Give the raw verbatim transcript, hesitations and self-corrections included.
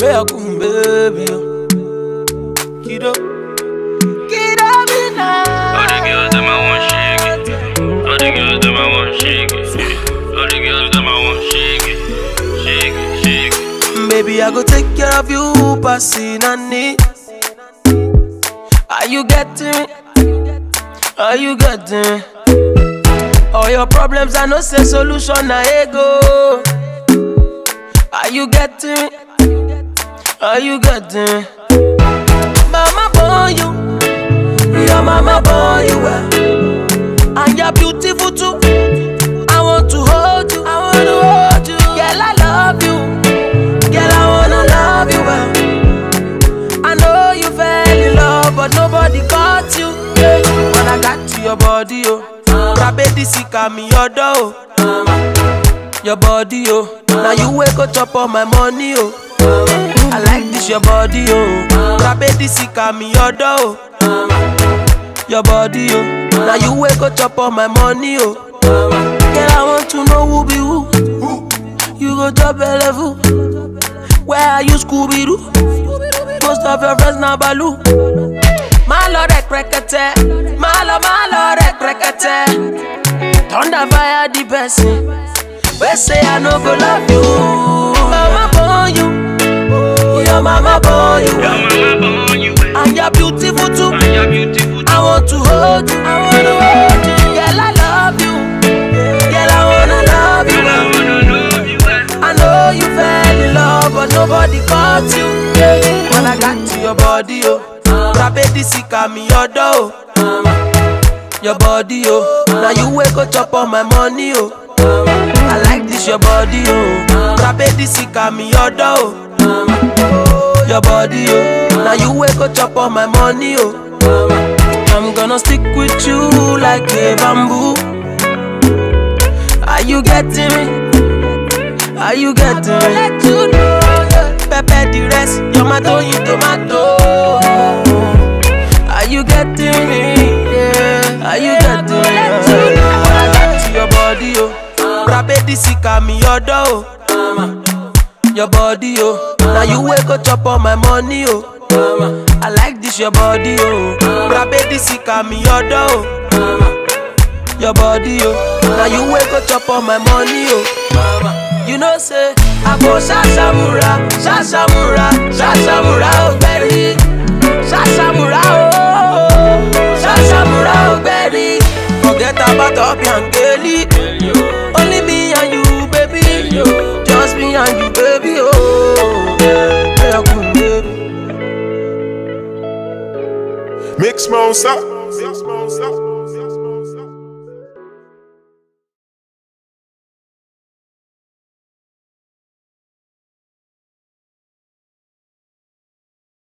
Where come baby? Kiddo, kiddo me now. All the girls them I want shake it. All the girls them I want shake it. All the girls them I want shake it. Shake it, shake it. Baby, I go take care of you, passing on it. Are you getting me? Are you getting me? All your problems I know say solution na ego. Are you getting me? Are you getting me? Mama born you, your mama born you well, and you're beautiful too. I want to hold you, I want to hold you. Girl, I love you, girl, I wanna love you well. I know you fell in love, but nobody caught you. When I got to your body, oh, Rabedi sika me your door, your body, oh. Now you wake up chop all my money, oh. I like this your body, oh. Rabedi sika me your door, your body, oh. Now you wake up chop all my money, oh. Girl, I want to know who be who. You go top a level. Where are you, Scooby-Doo? Most of your friends now Baloo. Malo rek rekete, malo malo rek rekete. Thunder fire the person. We say I no go love you. Mama born you, your mama born you, Your mama born you well, and you're beautiful too. and you're beautiful too. I want to hold you, I wanna hold you. Girl, I love you, girl, I wanna love you. I wanna love you well. I know you fell in love, but nobody caught you. When I got to your body, oh, Rabedi sika me your door, your body, oh. Now you wake up chop all my money, oh. I like this your body, oh. Rabedi sika me your door, your body, oh. Now you wake up chop all my money, oh. I'm gonna stick with you like a bamboo. Are you getting me? Are you getting me? Let you know, Pepe the rest, you're my toy tomato. Are you getting me? Yeah. Are you getting me? When I got to your body, oh, Rabedi sika me your door, your body, oh. Now you wake up chop all my money, oh. I like this your body, oh. Rabedi sika me your door, your body, oh. Now you wake up chop all my money, oh. You know say I go shashamura, shashamura, shashamura, oh berry, shashamura, oh, shashamura, oh berry. Forget about Obi and Kelly, only me and you, baby. Just me and you, baby, oh. Mix monster, mix monster.